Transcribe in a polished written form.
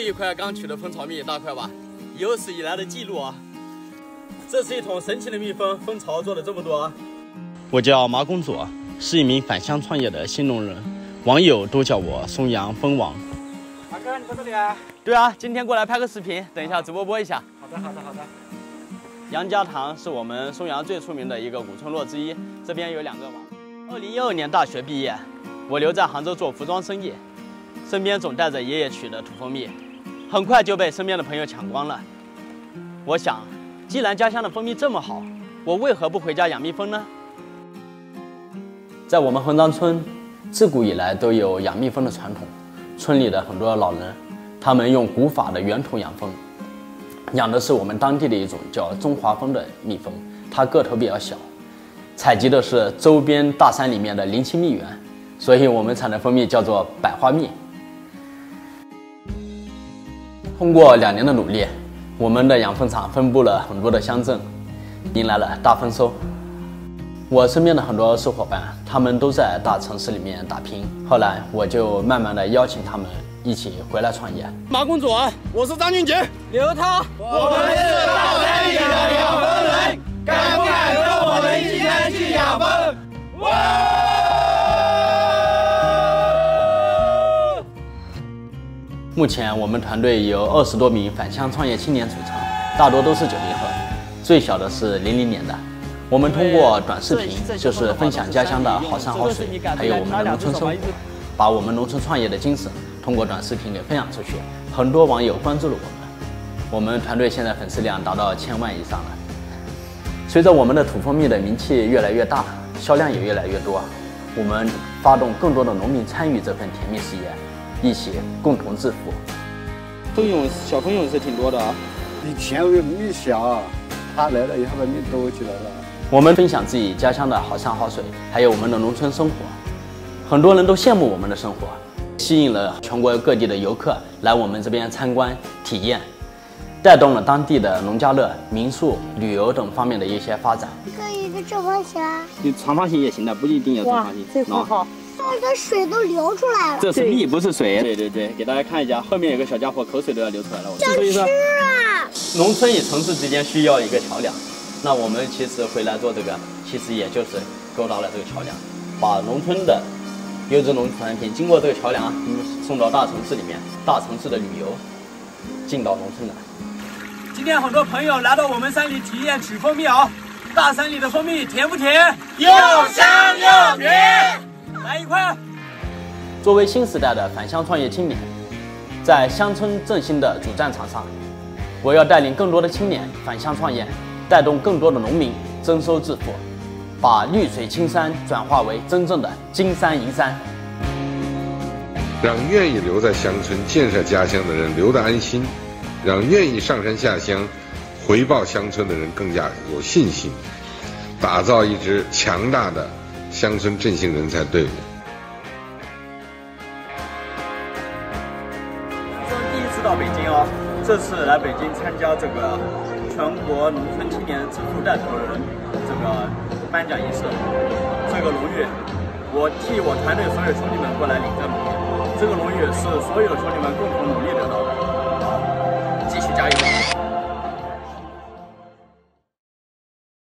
一块刚取的蜂巢蜜，大块吧，有史以来的记录啊！这是一桶神奇的蜜蜂，蜂巢做了这么多。我叫马公主，是一名返乡创业的新农人，网友都叫我松阳蜂王。 大哥，你在这里啊？ 对啊，今天过来拍个视频，等一下直播播一下。 好的。 杨家塘是我们松阳最出名的一个古村落之一，这边有2个网。2012年大学毕业，我留在杭州做服装生意，身边总带着爷爷取的土蜂蜜，很快就被身边的朋友抢光了。我想，既然家乡的蜂蜜这么好，我为何不回家养蜜蜂呢？在我们横章村，自古以来都有养蜜蜂的传统。村里的很多老人，他们用古法的圆筒养蜂，养的是我们当地的一种叫中华蜂的蜜蜂，它个头比较小，采集的是周边大山里面的灵气蜜源，所以我们产的蜂蜜叫做百花蜜。通过2年的努力，我们的养蜂场分布了很多的乡镇，迎来了大丰收。我身边的很多小伙伴，他们都在大城市里面打拼，后来我就慢慢的邀请他们一起回来创业。马公主，我是张俊杰， 刘涛， 我们是大山里的养蜂人，敢不敢跟我们一起去养蜂？ 目前我们团队有20多名返乡创业青年组成，大多都是90后，最小的是00年的。我们通过短视频，就是分享家乡的好山好水，还有我们的农村生活，把我们农村创业的精神通过短视频给分享出去，很多网友关注了我们。我们团队现在粉丝量达到1000万以上了。随着我们的土蜂蜜的名气越来越大，销量也越来越多，我们发动更多的农民参与这份甜蜜事业，一起共同致富。 小蜂蛹是挺多的啊。 以前蜜小，他来了以后把蜜多起来了。 我们分享自己家乡的好山好水，还有我们的农村生活，很多人都羡慕我们的生活，吸引了全国各地的游客来我们这边参观体验，带动了当地的农家乐、民宿、旅游等方面的一些发展。 一个正方形， 你长方形也行的，不一定要正方形。 这块好，这个水都流出来了。 这是蜜，不是水。对，给大家看一下，后面有个小家伙口水都要流出来了。 想吃啊！ 农村与城市之间需要一个桥梁。那我们其实回来做这个，其实也就是勾搭了这个桥梁，把农村的优质农产品经过这个桥梁，送到大城市里面，大城市的旅游进到农村来。 今天很多朋友来到我们山里体验取蜂蜜啊，大山里的蜂蜜甜不甜？ 又香又甜， 来一块。 作为新时代的返乡创业青年，在乡村振兴的主战场上，我要带领更多的青年返乡创业，带动更多的农民增收致富，把绿水青山转化为真正的金山银山， 让愿意留在乡村建设家乡的人留得安心，让愿意上山下乡回报乡村的人更加有信心，打造一支强大的乡村振兴人才队伍。 第一次到北京哦，这次来北京参加这个全国农村青年致富带头人这个颁奖仪式，这个荣誉我替我团队所有兄弟们过来领证。这个荣誉是所有兄弟们共同努力得到的。